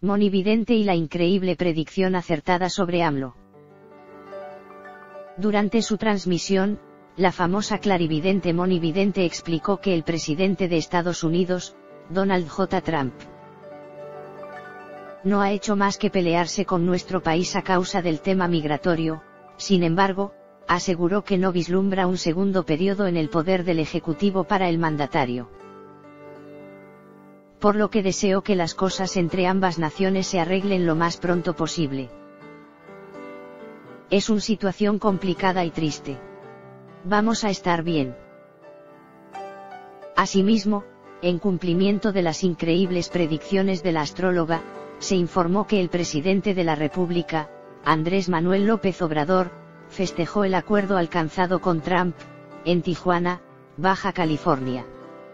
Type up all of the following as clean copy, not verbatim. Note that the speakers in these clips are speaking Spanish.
Monividente y la increíble predicción acertada sobre AMLO. Durante su transmisión, la famosa clarividente Monividente explicó que el presidente de Estados Unidos, Donald J. Trump, no ha hecho más que pelearse con nuestro país a causa del tema migratorio. Sin embargo, aseguró que no vislumbra un segundo periodo en el poder del Ejecutivo para el mandatario. Por lo que deseo que las cosas entre ambas naciones se arreglen lo más pronto posible. Es una situación complicada y triste. Vamos a estar bien. Asimismo, en cumplimiento de las increíbles predicciones de la astróloga, se informó que el presidente de la República, Andrés Manuel López Obrador, festejó el acuerdo alcanzado con Trump, en Tijuana, Baja California.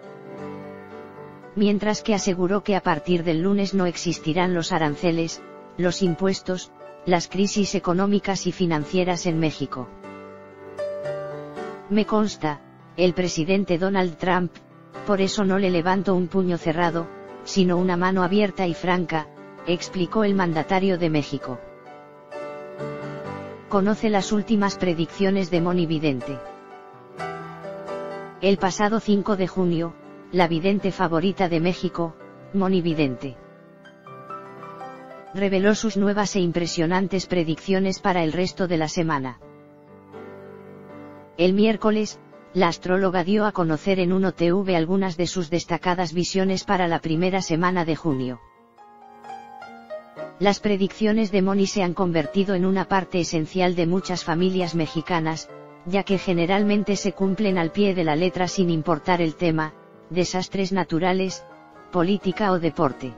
Mientras que aseguró que a partir del lunes no existirán los aranceles, los impuestos, las crisis económicas y financieras en México. Me consta, el presidente Donald Trump, por eso no le levanto un puño cerrado, sino una mano abierta y franca, explicó el mandatario de México. Conoce las últimas predicciones de Monividente. El pasado 5 de junio, la vidente favorita de México, Monividente, reveló sus nuevas e impresionantes predicciones para el resto de la semana. El miércoles, la astróloga dio a conocer en Uno TV algunas de sus destacadas visiones para la primera semana de junio. Las predicciones de Moni se han convertido en una parte esencial de muchas familias mexicanas, ya que generalmente se cumplen al pie de la letra sin importar el tema, desastres naturales, política o deporte.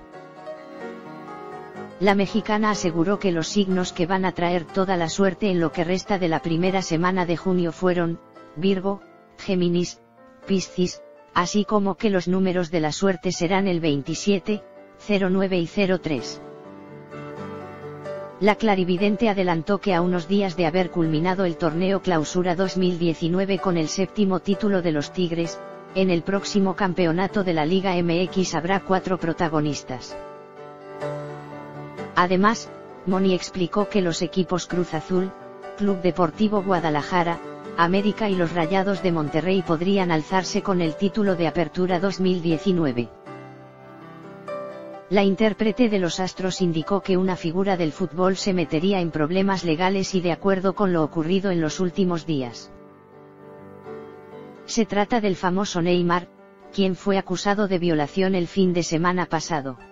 La mexicana aseguró que los signos que van a traer toda la suerte en lo que resta de la primera semana de junio fueron, Virgo, Géminis, Piscis, así como que los números de la suerte serán el 27, 09 y 03. La clarividente adelantó que a unos días de haber culminado el torneo Clausura 2019 con el 7º título de los Tigres, en el próximo campeonato de la Liga MX habrá 4 protagonistas. Además, Moni explicó que los equipos Cruz Azul, Club Deportivo Guadalajara, América y los Rayados de Monterrey podrían alzarse con el título de Apertura 2019. La intérprete de los Astros indicó que una figura del fútbol se metería en problemas legales y de acuerdo con lo ocurrido en los últimos días. Se trata del famoso Neymar, quien fue acusado de violación el fin de semana pasado.